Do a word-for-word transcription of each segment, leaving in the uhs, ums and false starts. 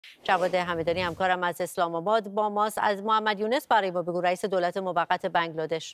جواد همدانی همکارم از اسلام آباد با ماست. از محمد یونس برای ما بگو، رئیس دولت موقت بنگلادش.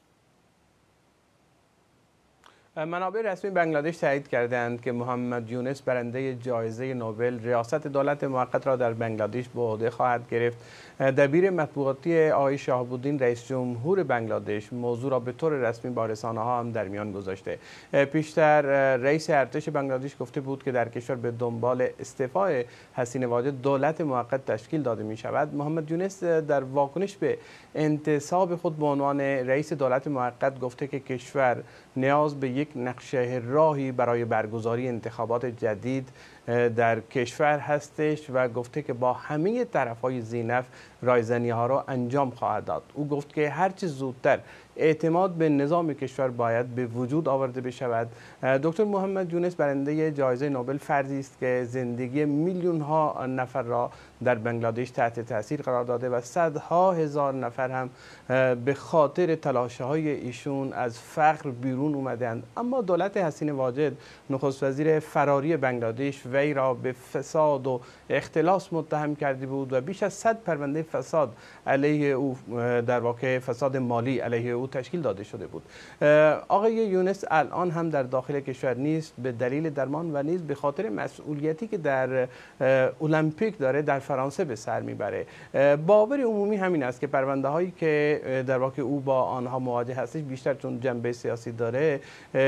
منابع رسمی بنگلادش تایید کردند که محمد یونس برنده جایزه نوبل ریاست دولت موقت را در بنگلادش به عهده خواهد گرفت. دبیر مطبوعاتی آقای شهاب الدین رئیس جمهور بنگلادش موضوع را به طور رسمی با رسانه‌ها هم در میان گذاشته. پیشتر رئیس ارتش بنگلادش گفته بود که در کشور به دنبال استعفای حسین واجد دولت موقت تشکیل داده می شود. محمد یونس در واکنش به انتصاب خود به عنوان رئیس دولت موقت گفته که کشور نیاز به یک نقشه راهی برای برگزاری انتخابات جدید در کشور هستش و گفته که با همه طرف‌های ذی‌نفع رایزنی‌ها را انجام خواهد داد. او گفت که هرچه زودتر اعتماد به نظام کشور باید به وجود آورده بشود. دکتر محمد یونس برنده جایزه نوبل فردی است که زندگی میلیون ها نفر را در بنگلادش تحت تاثیر قرار داده و صدها هزار نفر هم به خاطر تلاش‌های ایشون از فقر بیرون اومدند. اما دولت حسین واجد، نخست وزیر فراری بنگلادش، وی را به فساد و اختلاس متهم کرده بود و بیش از صد پرونده فساد علیه او، در واقع فساد مالی علیه او تشکیل داده شده بود. آقای یونس الان هم در داخل کشور نیست به دلیل درمان و نیز به خاطر مسئولیتی که در المپیک داره در فرانسه به سر میبره. باور عمومی همین است که پرونده هایی که در واقع او با آنها مواجه هستش، بیشتر چون جنبه سیاسی داره،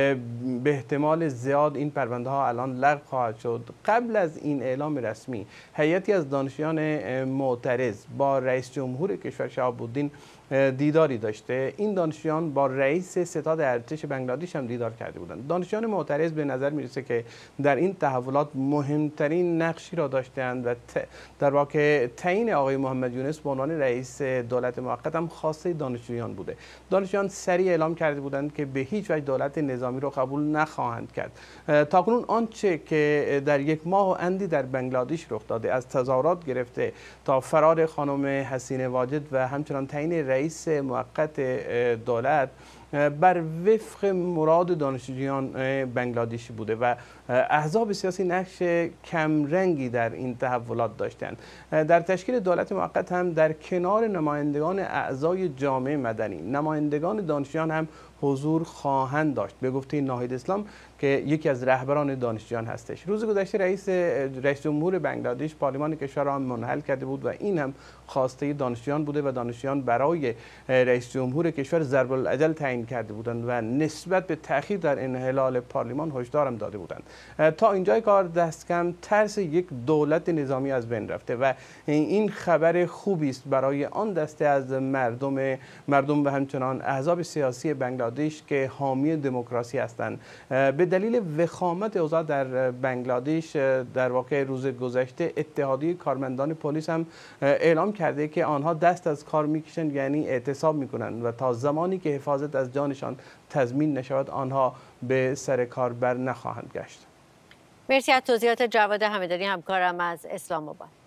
به احتمال زیاد این پرونده ها الان لغو خواهد شد. قبل از این اعلام رسمی هیئتی از دانشجویان معترض با رئیس جمهور کشور شهاب الدین دیداری داشته. این دانشجویان با رئیس ستاد ارتش بنگلادش هم دیدار کرده بودند. دانشجویان معترض به نظر میرسه که در این تحولات مهمترین نقشی را داشتند و در واقع تعیین آقای محمد یونس به عنوان رئیس دولت موقت هم خواسته دانشجویان بوده. دانشجویان سریع اعلام کرده بودند که به هیچ وجه دولت نظامی را قبول نخواهند کرد. تاکنون آنچه که در یک ماه و اندی در بنگلادش رخ داده، از تظاهرات گرفته تا فرار خانم حسین واجد و همچنان تعیین رئیس موقت دولت، بر وفق مراد دانشجویان بنگلادشی بوده و احزاب سیاسی نقش کمرنگی در این تحولات داشتند. در تشکیل دولت موقت هم در کنار نمایندگان اعضای جامعه مدنی، نمایندگان دانشجویان هم حضور خواهند داشت. به گفته ناهید اسلام که یکی از رهبران دانشجویان هستش، روز گذشته رئیس رئیس جمهور بنگلادش پارلمان کشور را منحل کرده بود و این هم خواسته دانشجویان بوده و دانشجویان برای رئیس جمهور کشور ضرب الاجل تعیین کرده بودند و نسبت به تأخیر در انحلال پارلمان هشدار هم داده بودند. تا اینجای کار دست کم ترس یک دولت نظامی از بین رفته و این خبر خوبی است برای آن دسته از مردم مردم و همچنان احزاب سیاسی بنگلادش که حامی دموکراسی هستند. به دلیل وخامت اوضاع در بنگلادش، در واقع روز گذشته اتحادیه کارمندان پلیس هم اعلام کرده که آنها دست از کار میکشند، یعنی اعتصاب میکنند و تا زمانی که حفاظت از جانشان تضمین نشود آنها به سر کار بر نخواهند گشت. مرسی از توضیحات جواد همدانی همکارم از اسلام آباد.